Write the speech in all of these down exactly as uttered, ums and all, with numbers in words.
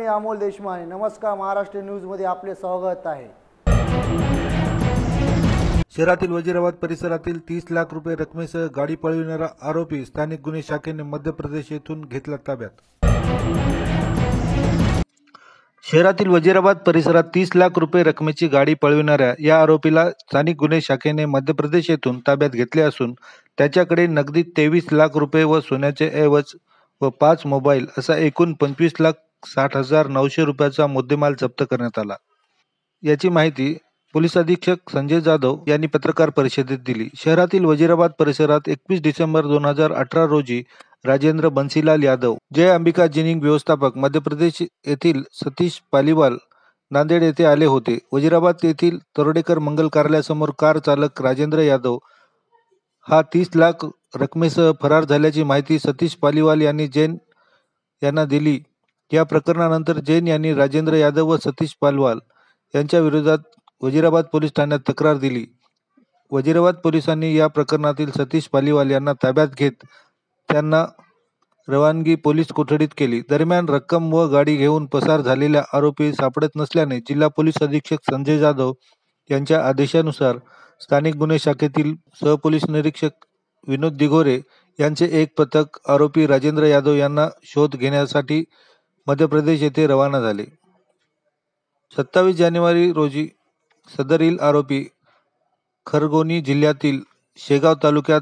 अमोल देशमाने। नमस्कार, महाराष्ट्र न्यूजमध्ये आपले स्वागत आहे। शहरातील वजीराबाद परिसरातील तीस लाख रुपये रकमेसह गाडी पळविणारा आरोपी स्थानिक गुन्हे शाखेने मध्य प्रदेश येथून घेतला ताब्यात। शहरातील वजीराबाद परिसरात तीस लाख रुपये रकमेची गाडी पळविणाऱ्या या आरोपीला स्थानिक गुन्हे शाखेने मध्य प्रदेश येथून ताब्यात घेतले असून त्याच्याकडे नगदी तेवीस लाख रुपये व सोन्याचे ऐवज व पाच मोबाईल असा एकूण पंचवीस लाख साठ हजार नऊशे रुपयाचा मुद्देमाल जप्त करण्यात आला। याची माहिती पोलीस अधीक्षक संजय जाधव यांनी पत्रकार परिषदेत दिली। शहरातील वजीराबाद परिसरात एकवीस डिसेंबर दोन हजार अठरा रोजी राजेंद्र बंसीलाल यादव, जय अंबिका जिनिंग व्यवस्थापक मध्य प्रदेश येथील सतीश पालीवाल नांदेड येथे आले होते। वजीराबाद येथील तरोडेकर मंगल कार्यालयासमोर कार चालक राजेंद्र यादव हा तीस लाख रकमेसह फरार झाल्याची माहिती सतीश पालीवाल यांनी जैन यांना दिली। या प्रकरणानंतर जैन यांनी राजेंद्र यादव व सतीश पालीवाल यांच्या विरोधात वजीराबाद पोलीस ठाण्यात तक्रार दिली। वजीराबाद पोलिसांनी या प्रकरणातील सतीश पालीवाल यांना ताब्यात घेत त्यांना रवानगी पोलीस कोठडीत केली। दरम्यान रक्कम व गाडी घेऊन पसार झालेल्या आरोपी सापडत नसल्याने जिल्हा पोलीस अधीक्षक संजय जाधव यांच्या आदेशानुसार स्थानिक गुन्हे शाखेतील सहपोलीस निरीक्षक विनोद दिघोरे यांचे एक पथक आरोपी राजेंद्र यादव यांना शोध घेण्यासाठी मध्य प्रदेश येथे रवाना झाले। सत्तावीस जानेवारी रोजी सदरील आरोपी खरगोनी जिल्ह्यातील शेगाव तालुक्यात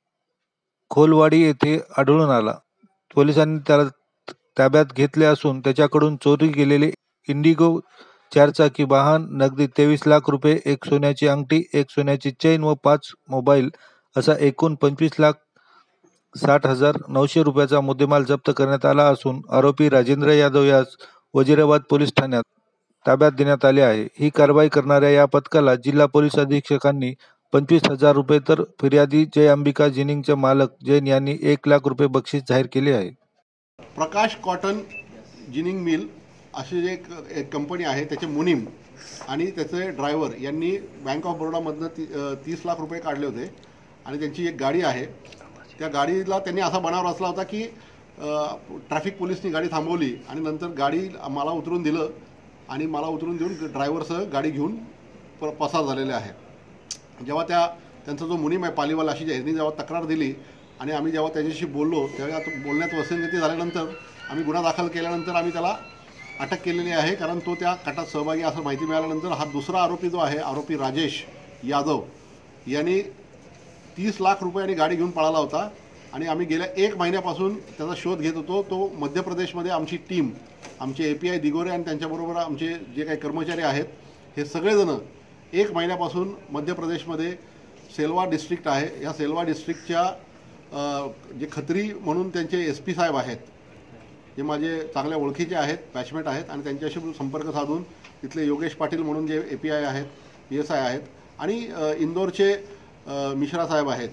खोलवाडी येथे आढळून आला। पोलिसांनी त्याला ताब्यात घेतले असून त्याच्याकडून चोरी गेलेले इंडिगो चारचाकी वाहन, नगदी तेवीस लाख रुपये, एक सोन्याची अंगठी, एक सोन्याची चेन व पाच मोबाईल असा एकूण पंचवीस लाख साठ हजार नऊशे रुपयाचा मुद्देमाल जप्त करण्यात आला असून आरोपी राजेंद्र यादव यास वजीराबाद पोलीस ठाण्यात ताब्यात देण्यात आले आहे। ही कारवाई करणाऱ्या या पथकाला जिल्हा पोलीस अधीक्षकांनी पंचवीस हजार रुपये तर फिर्यादी जय अंबिका जिनिंगचे मालक जैन यांनी एक लाख रुपये बक्षीस जाहीर केले आहे। प्रकाश कॉटन जिनिंग मिल अशी जे एक कंपनी आहे त्याचे मुनीम आणि त्याचे ड्रायव्हर यांनी बँक ऑफ बरोडामधनं ती तीस लाख रुपये काढले होते आणि त्यांची एक गाडी आहे। त्या गाडीला त्यांनी असा बनाव रचला होता की ट्रॅफिक पोलिसनी गाडी थांबवली आणि नंतर गाडी मला उतरून दिलं आणि मला उतरून देऊन ड्रायव्हरसह गाडी घेऊन प पसार झालेले आहे। जेव्हा त्या त्यांचा जो मुनीम आहे पालीवाला अशी यांनी जेव्हा तक्रार दिली आणि आम्ही जेव्हा त्याच्याशी बोललो तेव्हा बोलण्यात वसंगती झाल्यानंतर आम्ही गुन्हा दाखल केल्यानंतर आम्ही त्याला अटक केलेली आहे, कारण तो त्या कटात सहभागी असं माहिती मिळाल्यानंतर हा दुसरा आरोपी जो आहे आरोपी राजेश यादव यांनी तीस लाख रुपयांनी गाडी घेऊन पळाला होता आणि आम्ही गेल्या एक महिन्यापासून त्याचा शोध घेत होतो। तो मध्य प्रदेशमध्ये आमची टीम, आमचे ए पी आय दिगोरे आणि त्यांच्याबरोबर आमचे जे काही कर्मचारी आहेत हे सगळेजण एक महिन्यापासून मध्य प्रदेशमध्ये सेलवा डिस्ट्रिक्ट आहे, या सेलवा डिस्ट्रिक्टच्या जे खत्री म्हणून त्यांचे एस पी साहेब आहेत, जे माझे चांगल्या ओळखीचे आहेत, बॅचमेट आहेत आणि त्यांच्याशी संपर्क साधून तिथले योगेश पाटील म्हणून जे ए पी आय आहेत, पी एस आय आहेत आणि इंदोरचे मिश्रा साहेब आहेत,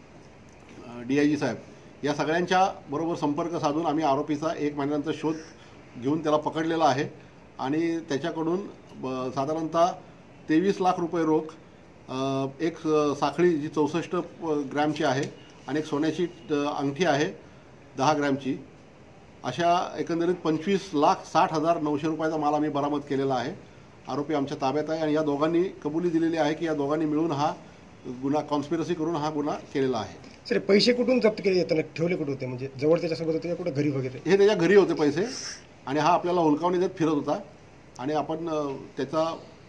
डी आय जी साहेब, या सगळ्यांच्या बरोबर संपर्क साधून आम्ही आरोपीचा एक महिन्यानंतर शोध घेऊन त्याला पकडलेला आहे आणि त्याच्याकडून साधारणतः तेवीस लाख रुपये रोख, एक साखळी जी चौसष्ट ग्रॅमची आहे आणि एक सोन्याची अंगठी आहे दहा ग्रॅमची, अशा एकंदरीत पंचवीस लाख साठ हजार नऊशे रुपयाचा माल आम्ही बरामद केलेला आहे। आरोपी आमच्या ताब्यात आहे आणि या दोघांनी कबुली दिलेली आहे की या दोघांनी मिळून हा गुन्हा कॉन्स्पिरसी करून हा गुन्हा केलेला आहे। सर, पैसे कुठून जप्त केले जाताना ठेवले कुठे होते, म्हणजे जवळ त्याच्यासोबत होते या कुठे घरी वगैरे? हे त्याच्या घरी होते पैसे आणि हा आपल्याला हुलकावणी देत फिरत होता आणि आपण त्याचा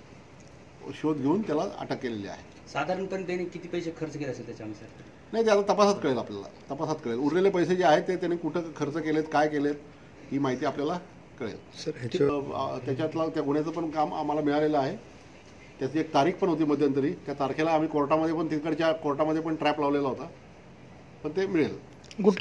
शोध घेऊन त्याला अटक केलेली आहे। साधारणपणे त्याने किती पैसे खर्च केले असेल त्याच्यानुसार? नाही, ते आता तपासात कळेल, आपल्याला तपासात कळेल। उरलेले पैसे जे आहेत ते त्याने कुठं खर्च केलेत, काय केलेत ही माहिती आपल्याला कळेल। त्याच्यातला त्या गुन्ह्याचं पण काम आम्हाला मिळालेलं आहे, त्याची एक तारीख पण होती मध्यंतरी, त्या तारखेला आम्ही कोर्टामध्ये पण तिकडच्या कोर्टामध्ये पण ट्रॅप लावलेला होता, पण ते मिळेल।